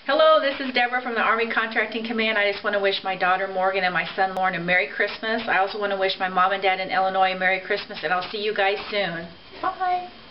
Hello, this is Deborah from the Army Contracting Command. I just want to wish my daughter Morgan and my son Lauren a Merry Christmas. I also want to wish my mom and dad in Illinois a Merry Christmas, and I'll see you guys soon. Bye.